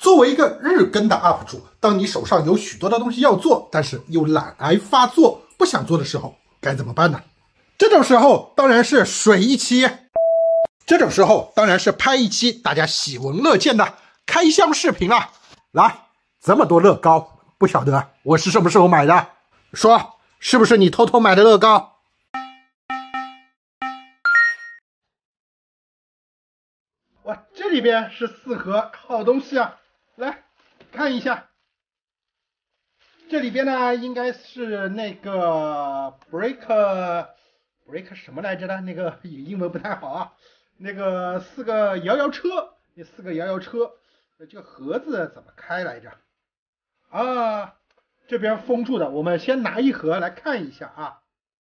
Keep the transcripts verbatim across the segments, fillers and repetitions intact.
作为一个日更的 U P 主，当你手上有许多的东西要做，但是又懒癌发作，不想做的时候，该怎么办呢？这种时候当然是水一期，这种时候当然是拍一期大家喜闻乐见的开箱视频了。来，这么多乐高，不晓得我是什么时候买的？说，是不是你偷偷买的乐高？哇，这里边是四盒好东西啊！来看一下，这里边呢应该是那个 break break 什么来着的？那个英文不太好啊。那个四个摇摇车，那四个摇摇车，这个盒子怎么开来着？啊，这边封住的。我们先拿一盒来看一下啊。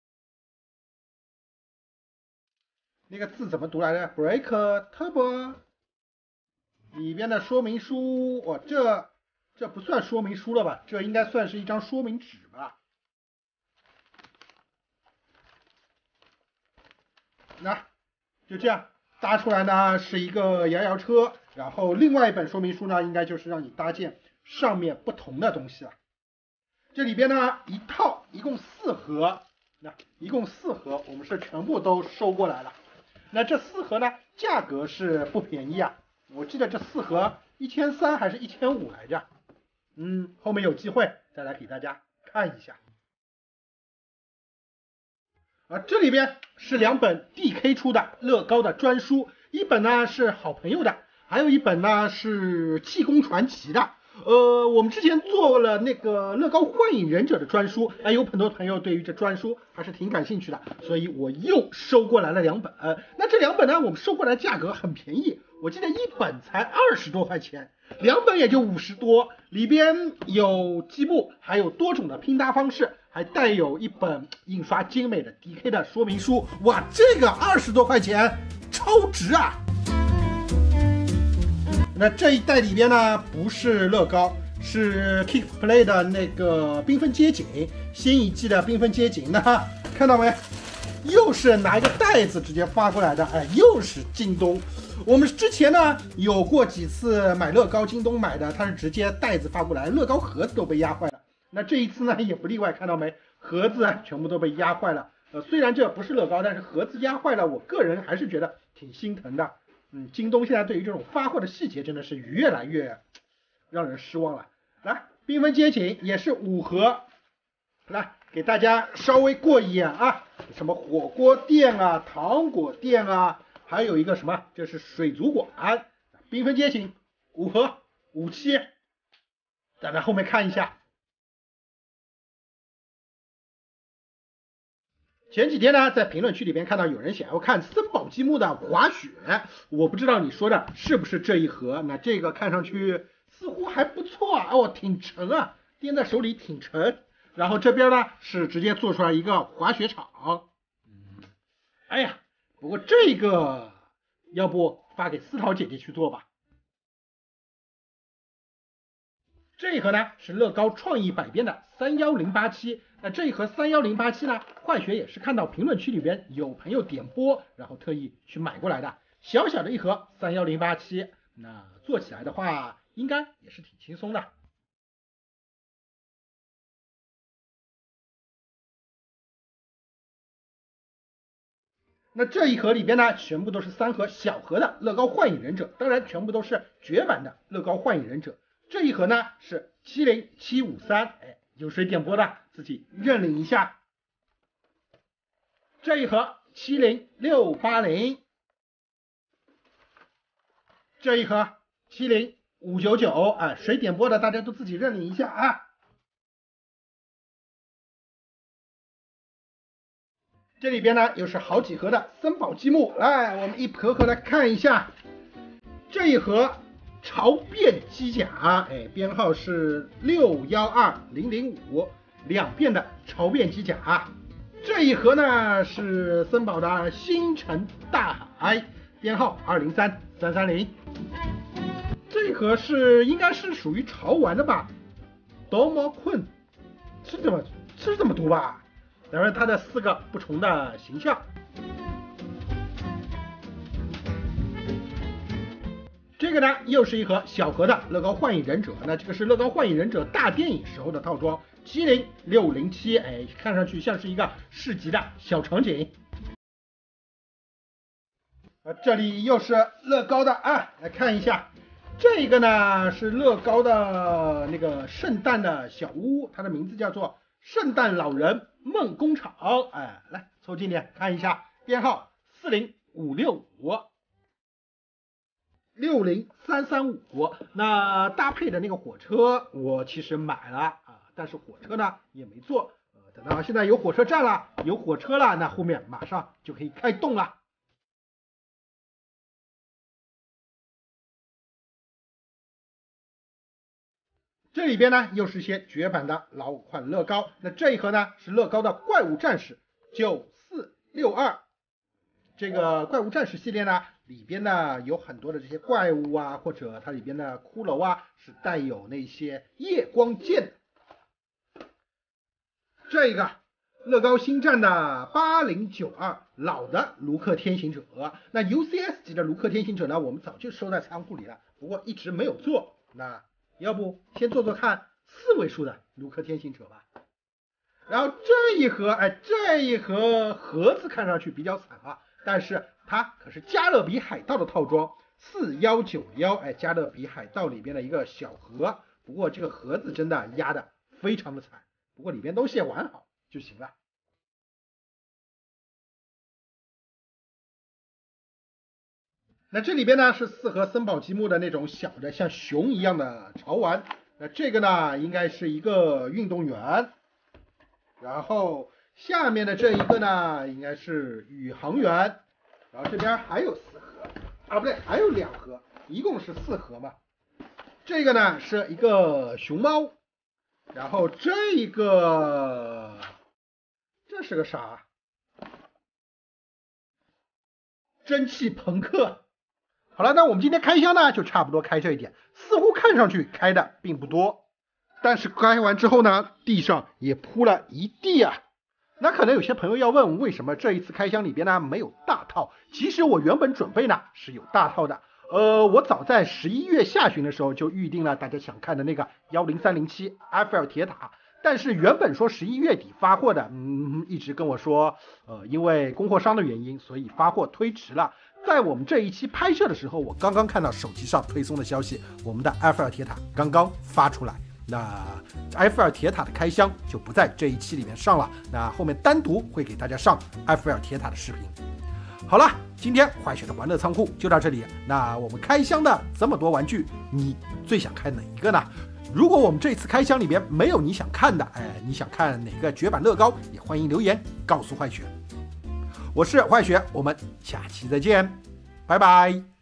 那个字怎么读来着 ？break turbo。里边的说明书，哦，这这不算说明书了吧？这应该算是一张说明纸吧？那就这样搭出来呢，是一个摇摇车，然后另外一本说明书呢，应该就是让你搭建上面不同的东西了。这里边呢，一套一共四盒，那一共四盒，我们是全部都收过来了。那这四盒呢，价格是不便宜啊。我记得这四盒一千三还是一千五来着，嗯，后面有机会再来给大家看一下。啊，这里边是两本 D K 出的乐高的专书，一本呢是好朋友的，还有一本呢是气功传奇的。呃，我们之前做了那个乐高幻影忍者的专书，哎，有很多朋友对于这专书还是挺感兴趣的，所以我又收过来了两本。呃、那这两本呢，我们收过来价格很便宜，我记得一本才二十多块钱，两本也就五十多，里边有积木，还有多种的拼搭方式，还带有一本印刷精美的 D K 的说明书。哇，这个二十多块钱超值啊！那这一袋里边呢，不是乐高，是 Kick Play 的那个缤纷街景，新一季的缤纷街景呢，看到没？又是拿一个袋子直接发过来的，哎，又是京东。我们之前呢有过几次买乐高，京东买的，它是直接袋子发过来，乐高盒子都被压坏了。那这一次呢也不例外，看到没？盒子啊全部都被压坏了。呃，虽然这不是乐高，但是盒子压坏了，我个人还是觉得挺心疼的。嗯，京东现在对于这种发货的细节真的是越来越让人失望了。来，缤纷街景也是五盒，来给大家稍微过一眼啊，什么火锅店啊、糖果店啊，还有一个什么，这是水族馆。缤纷街景五盒五期，再来后面看一下。前几天呢，在评论区里边看到有人想要看森宝积木的滑雪，我不知道你说的是不是这一盒。那这个看上去似乎还不错啊，哦，挺沉啊，掂在手里挺沉。然后这边呢是直接做出来一个滑雪场。嗯，哎呀，不过这个要不发给思桃姐姐去做吧。这一盒呢是乐高创意百变的三一零八七，那这一盒三一零八七呢，坏学也是看到评论区里边有朋友点播，然后特意去买过来的。小小的一盒三一零八七，那做起来的话应该也是挺轻松的。那这一盒里边呢，全部都是三盒小盒的乐高幻影忍者，当然全部都是绝版的乐高幻影忍者。这一盒呢是七零七五三，哎，有谁点播的自己认领一下。这一盒七零六八零，这一盒七零五九九，哎，谁点播的大家都自己认领一下啊。这里边呢又是好几盒的森宝积木，来，我们一盒盒来看一下。这一盒潮变机甲，哎，编号是六一二零零五，两变的潮变机甲。这一盒呢是森宝的星辰大海，编号二零三三三零。这一盒是应该是属于潮玩的吧？多么困，是这么是这么读吧？当然它的四个不同的形象。 这个呢又是一盒小盒的乐高幻影忍者，那这个是乐高幻影忍者大电影时候的套装七零六零七，哎，看上去像是一个市集的小场景。呃，这里又是乐高的啊，来看一下，这个呢是乐高的那个圣诞的小屋，它的名字叫做圣诞老人梦工厂，哎，来凑近点看一下，编号四零五六五。六零三三五，那搭配的那个火车我其实买了啊，但是火车呢也没坐，呃，等到现在有火车站了，有火车了，那后面马上就可以开动了。这里边呢又是一些绝版的老款乐高，那这一盒呢是乐高的怪物战士九四六二，这个怪物战士系列呢。里边呢有很多的这些怪物啊，或者它里边的骷髅啊，是带有那些夜光剑的。这个乐高星战的八零九二老的卢克天行者，那 U C S 级的卢克天行者呢，我们早就收在仓库里了，不过一直没有做。那要不先做做看四位数的卢克天行者吧。然后这一盒，哎，这一盒盒子看上去比较惨啊，但是它可是加勒比海盗的套装四一九一，哎，加勒比海盗里边的一个小盒，不过这个盒子真的压的非常的惨，不过里边东西完好就行了。那这里边呢是四盒森宝积木的那种小的像熊一样的潮玩，那这个呢应该是一个运动员，然后下面的这一个呢应该是宇航员，然后这边还有四盒啊，不对，还有两盒，一共是四盒嘛。这个呢是一个熊猫，然后这一个这是个啥？蒸汽朋克。好了，那我们今天开箱呢就差不多开这一点，似乎看上去开的并不多，但是开完之后呢，地上也铺了一地啊。那可能有些朋友要问，为什么这一次开箱里边呢没有大套？其实我原本准备呢是有大套的，呃，我早在十一月下旬的时候就预定了大家想看的那个一零三零七埃菲尔铁塔，但是原本说十一月底发货的，嗯，一直跟我说，呃，因为供货商的原因，所以发货推迟了。在我们这一期拍摄的时候，我刚刚看到手机上推送的消息，我们的埃菲尔铁塔刚刚发出来。那埃菲尔铁塔的开箱就不在这一期里面上了，那后面单独会给大家上埃菲尔铁塔的视频。好了，今天坏雪的玩乐仓库就到这里。那我们开箱的这么多玩具，你最想看哪一个呢？如果我们这次开箱里面没有你想看的，哎，你想看哪个绝版乐高，也欢迎留言告诉坏雪。我是坏雪，我们下期再见，拜拜。